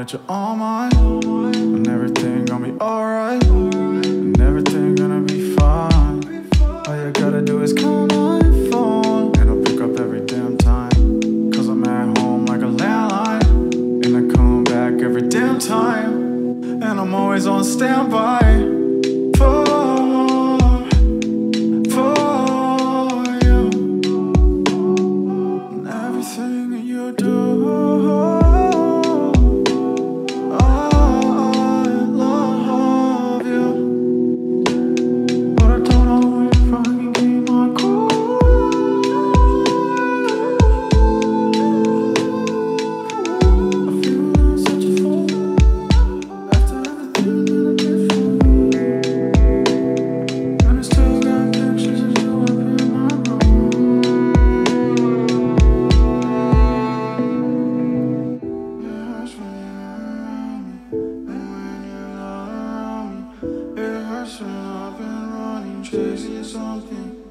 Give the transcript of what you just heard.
got you on mine, and everything gonna be alright, and everything gonna be fine. All you gotta do is call my phone, and I'll pick up every damn time. Cause I'm at home like a landline, and I come back every damn time. And I'm always on standby for you, and everything that you do. I've been running, chasing something.